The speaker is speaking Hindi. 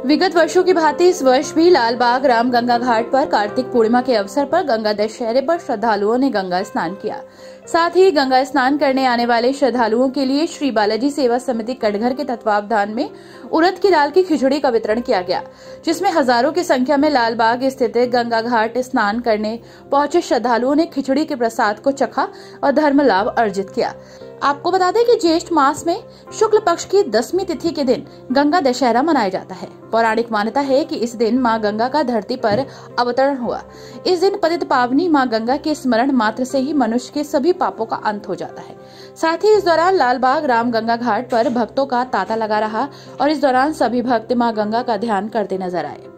विगत वर्षों की भांति इस वर्ष भी लालबाग राम गंगा घाट पर कार्तिक पूर्णिमा के अवसर पर गंगा दशहरे पर श्रद्धालुओं ने गंगा स्नान किया। साथ ही गंगा स्नान करने आने वाले श्रद्धालुओं के लिए श्री बालाजी सेवा समिति कटघर के तत्वावधान में उड़द की दाल की खिचड़ी का वितरण किया गया, जिसमें हजारों की संख्या में लालबाग स्थित गंगा घाट स्नान करने पहुंचे श्रद्धालुओं ने खिचड़ी के प्रसाद को चखा और धर्म लाभ अर्जित किया। आपको बता दें कि ज्येष्ठ मास में शुक्ल पक्ष की 10वीं तिथि के दिन गंगा दशहरा मनाया जाता है। पौराणिक मान्यता है कि इस दिन मां गंगा का धरती पर अवतरण हुआ। इस दिन पतित पावनी मां गंगा के स्मरण मात्र से ही मनुष्य के सभी पापों का अंत हो जाता है। साथ ही इस दौरान लालबाग राम गंगा घाट पर भक्तों का तांता लगा रहा और इस दौरान सभी भक्त मां गंगा का ध्यान करते नजर आए।